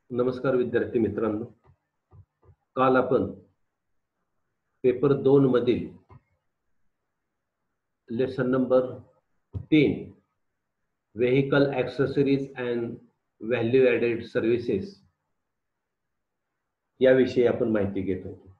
नमस्कार विद्यार्थी मित्रांनो. काल आपण पेपर 2 मधील lesson number 3 vehicle accessories and value added services याविषयी आपण माहिती घेत होतो.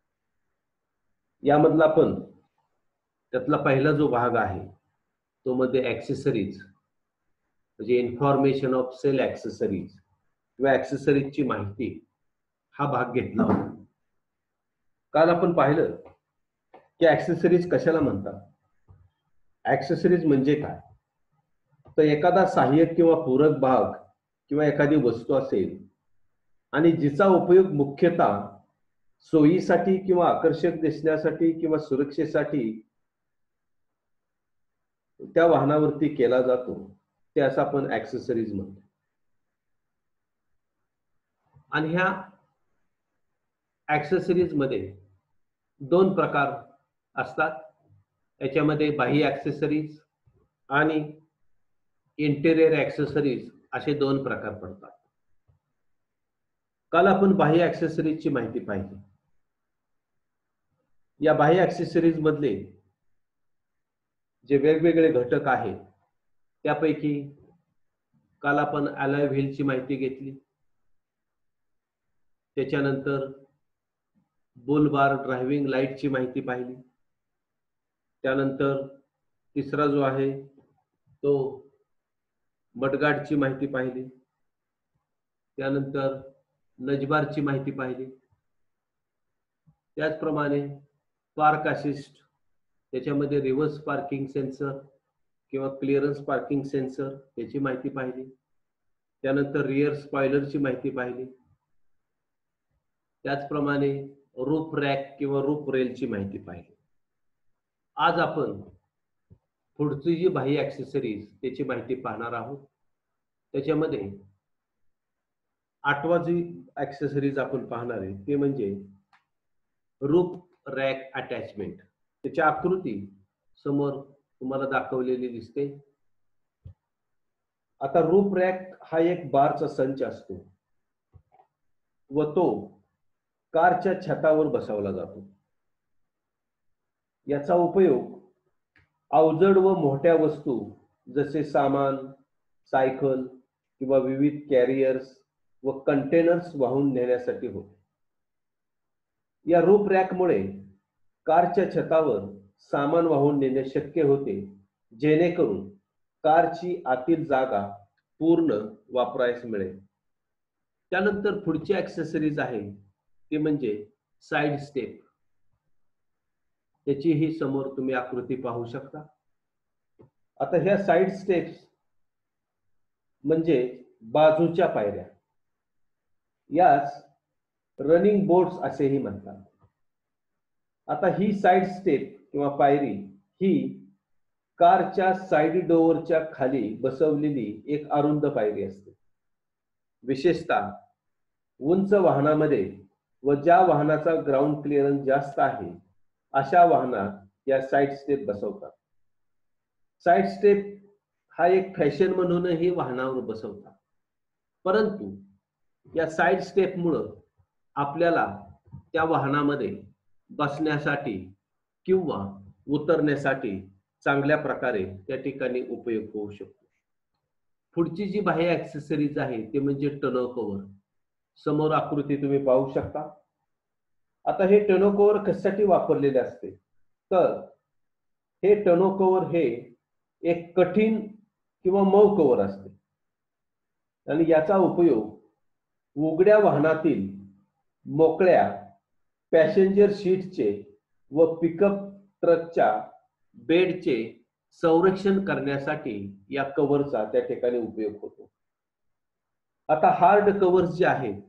यामधला आपण त्यातला पहिला जो भाग आहे तो मध्ये ॲक्सेसरीज म्हणजे इन्फॉर्मेशन ऑफ सेल ॲक्सेसरीज किंवा ॲक्सेसरीजची माहिती हा भाग घेतला होता. काल आपण पाहिलं की ॲक्सेसरीज कशाला म्हणतात. ॲक्सेसरीज म्हणजे काय, तर एखादा सहाय्यक किंवा पूरक भाग किंवा एखादी वस्तू असेल आणि जिचा उपयोग मुख्यतः सोयीसाठी किंवा आकर्षक दिसण्यासाठी किंवा सुरक्षेसाठी त्या वाहनावरती केला जातो, ते असं आपण ॲक्सेसरीज म्हणतो. आणि ह्या ॲक्सेसरीज मध्ये दोन प्रकार असतात. याच्यामध्ये बाह्य ॲक्सेसरीज आणि इंटेरियर ॲक्सेसरीज असे दोन प्रकार पडतात. काल आपण बाह्य ॲक्सेसरीजची माहिती पाहिली. या बाह्य ॲक्सेसरीज मधले जे वेगवेगळे घटक आहेत त्यापैकी काल आपण अलॉय व्हीलची माहिती घेतली. त्याच्यानंतर बुल बार ड्रायव्हिंग लाईटची माहिती पाहिली. त्यानंतर तिसरा जो आहे तो मडगार्डची माहिती पाहिली. त्यानंतर नजबारची माहिती पाहिली. त्याचप्रमाणे पार्क असिस्ट, त्याच्यामध्ये रिव्हर्स पार्किंग सेन्सर किंवा क्लिअरन्स पार्किंग सेन्सर याची माहिती पाहिली. त्यानंतर रिअर स्पॉइलरची माहिती पाहिली. त्याचप्रमाणे रूफ रॅक किंवा रूफ रेलची माहिती पाहिली. आज आपण पुढची जी बाह्य ॲक्सेसरीज त्याची माहिती पाहणार आहोत. त्याच्यामध्ये 8वा जी ॲक्सेसरीज आपण पाहणार आहे ते म्हणजे रूफ रॅक अटॅचमेंट. त्याची आकृती समोर तुम्हाला दाखवलेली दिसते. आता रूफ रॅक हा एक बारचा संच असतो व तो कारच्या छतावर बसवला जातो. याचा उपयोग अवजड व मोठ्या वस्तू जसे सामान, सायकल किंवा विविध कॅरियर्स व कंटेनर्स वाहून नेण्यासाठी होतो. या रूफ रॅकमुळे कारच्या छतावर सामान वाहून नेणे शक्य होते, जेणेकरून कारची आतील जागा पूर्ण वापरायस मिळेल. त्यानंतर पुढची ॲक्सेसरीज आहे ते म्हणजे साइड स्टेप. त्याची ही समोर तुम्ही आकृती पाहू शकता. आता ह्या साइड स्टेप्स म्हणजे बाजूच्या पायऱ्या. यास रनिंग बोर्ड्स असेही म्हणतात. आता ही साइड स्टेप किंवा पायरी ही कारच्या साइड डोअरच्या खाली बसवलेली एक अरुंद पायरी असते. विशेषतः उंच वाहनामध्ये व ज्या वाहनाचा ग्राउंड क्लिअरन्स जास्त आहे अशा वाहनात या साइड स्टेप बसवतात. साइड स्टेप हा एक फॅशन म्हणूनही वाहनावर बसवतात. परंतु या साइड स्टेपमुळं आपल्याला त्या वाहनामध्ये बसण्यासाठी किंवा उतरण्यासाठी चांगल्या प्रकारे त्या ठिकाणी उपयोग होऊ शकतो. पुढची जी बाह्य ॲक्सेसरीज आहे ते म्हणजे टर्नो कव्हर. समोर आकृती तुम्ही पाहू शकता. आता हे टर्नो कव्हर कशासाठी वापरलेले असते, तर हे टर्नो कव्हर हे एक कठीण किंवा मऊ कव्हर असते आणि याचा उपयोग उघड्या वाहनातील मोकळ्या पॅसेंजर सीटचे व पिकअप ट्रकच्या बेडचे संरक्षण करण्यासाठी या कव्हरचा त्या ठिकाणी उपयोग होतो. आता हार्ड कव्हर्स जे आहेत,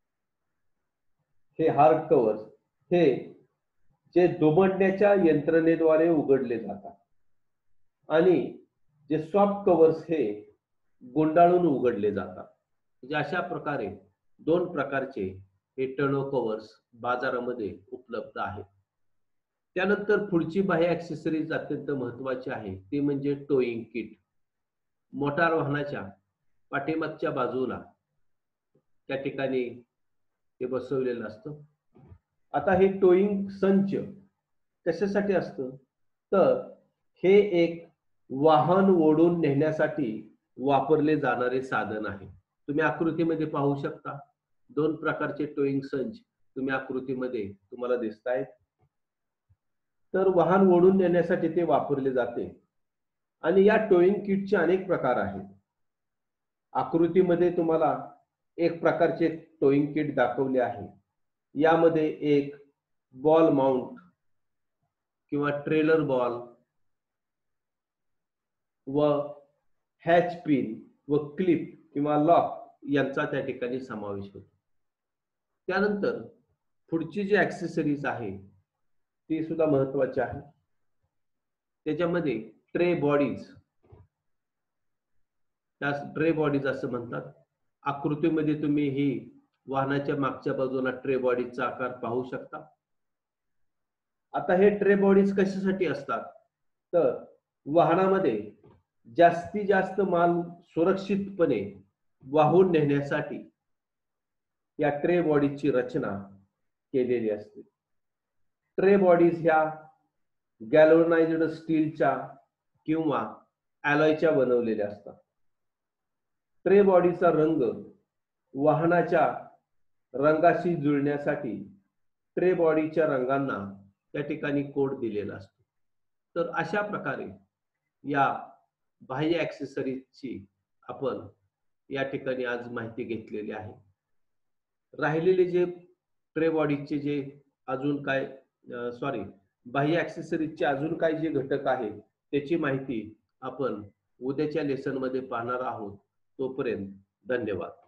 हे हार्ड कव्हर्स हे जे दुमडण्याच्या यंत्रणेद्वारे उघडले जातात आणि जे सॉफ्ट कव्हर्स हे गुंडाळून उघडले जातात. म्हणजे अशा प्रकारे दोन प्रकारचे हे टर्नो कव्हर्स बाजारामध्ये उपलब्ध आहेत. त्यानंतर पुढची बाह्य ॲक्सेसरीज अत्यंत महत्त्वाची आहे ती म्हणजे टोईंग किट. मोटार वाहनाच्या पाठीमागच्या बाजूला त्या ठिकाणी ते बसवलेलं असतं. आता हे टोईंग संच कशासाठी असतं, तर हे एक वाहन ओढून नेण्यासाठी वापरले जाणारे साधन आहे. तुम्ही आकृतीमध्ये पाहू शकता, दोन प्रकारचे टोईंग संच तुम्ही आकृतीमध्ये तुम्हाला दिसत आहेत. तर वाहन ओढून नेण्यासाठी ते वापरले जाते आणि या टोईंग किटचे अनेक प्रकार आहेत. आकृतीमध्ये तुम्हाला एक प्रकारचे टोईंग किट दाखवले आहे. यामध्ये एक बॉल माउंट किंवा ट्रेलर बॉल व हॅच पिन व क्लिप किंवा लॉक यांचा त्या ठिकाणी समावेश होतो. त्यानंतर पुढची जी ऍक्सेसरीज आहे ती सुद्धा महत्वाची आहे. त्याच्यामध्ये ट्रे बॉडीज, त्यास ट्रे बॉडीज असं म्हणतात. आकृतीमध्ये तुम्ही ही वाहनाच्या मागच्या बाजूला ट्रे बॉडीजचा आकार पाहू शकता. आता हे ट्रे बॉडीज कशासाठी असतात, तर वाहनामध्ये जास्तीत जास्त माल सुरक्षितपणे वाहून नेण्यासाठी या ट्रे बॉडीजची रचना केलेली असते. ट्रे बॉडीज ह्या गॅल्वनाइज्ड स्टीलच्या किंवा ॲलॉयच्या बनवलेल्या असतात. ट्रे बॉडीचा रंग वाहनाच्या रंगाशी जुळण्यासाठी ट्रे बॉडीच्या रंगांना त्या ठिकाणी कोड दिलेला असतो. तर अशा प्रकारे या बाह्य ऍक्सेसरीजची आपण या ठिकाणी आज माहिती घेतलेली आहे. राहिलेले जे ट्रे बॉडीचे जे अजून काय बाह्य ऍक्सेसरीजचे अजून काय जे घटक आहेत त्याची माहिती आपण उद्याच्या लेसन मध्ये पाहणार आहोत. तोपर्यंत धन्यवाद.